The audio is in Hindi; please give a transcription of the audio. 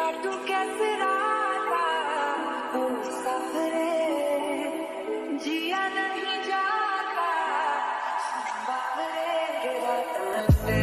काटू कैसे राता ओ सफरे जिया नहीं जाता बाहरे के रात